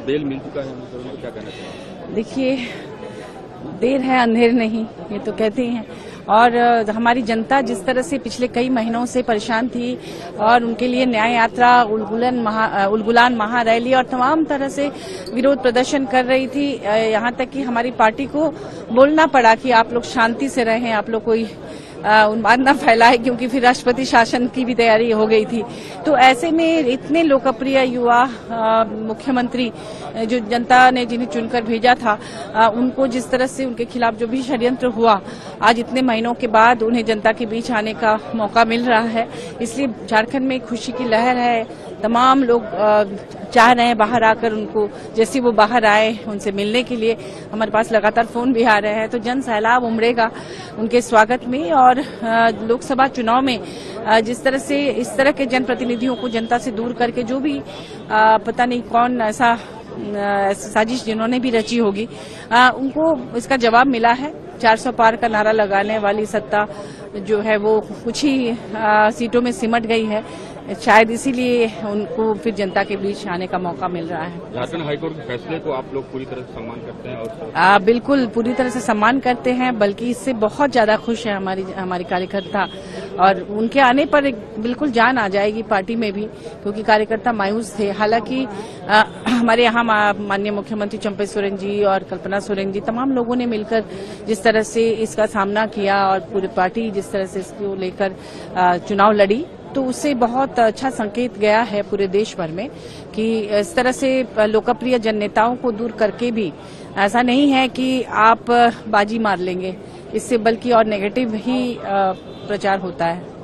Bell मिल चुका है, तो क्या कहना चाहिए? देखिए, देर है अंधेर नहीं, ये तो कहते हैं। और हमारी जनता जिस तरह से पिछले कई महीनों से परेशान थी और उनके लिए न्याय यात्रा, उलगुलान महारैली और तमाम तरह से विरोध प्रदर्शन कर रही थी, यहाँ तक कि हमारी पार्टी को बोलना पड़ा कि आप लोग शांति से रहें, आप लोग कोई उन्माद न फैलाए, क्योंकि फिर राष्ट्रपति शासन की भी तैयारी हो गई थी। तो ऐसे में इतने लोकप्रिय युवा मुख्यमंत्री जो जनता ने जिन्हें चुनकर भेजा था, उनको जिस तरह से उनके खिलाफ जो भी षड्यंत्र हुआ, आज इतने महीनों के बाद उन्हें जनता के बीच आने का मौका मिल रहा है। इसलिए झारखंड में खुशी की लहर है। तमाम लोग चाह रहे हैं बाहर आकर उनको, जैसे वो बाहर आए उनसे मिलने के लिए। हमारे पास लगातार फोन भी आ रहे हैं, तो जन सैलाब उमड़ेगा उनके स्वागत में। और लोकसभा चुनाव में जिस तरह से इस तरह के जनप्रतिनिधियों को जनता से दूर करके जो भी पता नहीं कौन ऐसा साजिश जिन्होंने भी रची होगी, उनको इसका जवाब मिला है। 400 पार का नारा लगाने वाली सत्ता जो है वो कुछ ही सीटों में सिमट गई है। शायद इसीलिए उनको फिर जनता के बीच आने का मौका मिल रहा है। झारखंड हाईकोर्ट के फैसले को आप लोग पूरी तरह से सम्मान करते हैं? और बिल्कुल पूरी तरह से सम्मान करते हैं, बल्कि इससे बहुत ज्यादा खुश है हमारी कार्यकर्ता। और उनके आने पर बिल्कुल जान आ जाएगी पार्टी में भी, क्योंकि कार्यकर्ता मायूस थे। हालांकि हमारे यहाँ माननीय मुख्यमंत्री चंपई सोरेन जी और कल्पना सोरेन जी, तमाम लोगों ने मिलकर जिस तरह से इसका सामना किया और पूरी पार्टी जिस तरह से इसको लेकर चुनाव लड़ी, तो उससे बहुत अच्छा संकेत गया है पूरे देश भर में कि इस तरह से लोकप्रिय जन नेताओं को दूर करके भी ऐसा नहीं है कि आप बाजी मार लेंगे, इससे बल्कि और नेगेटिव ही प्रचार होता है।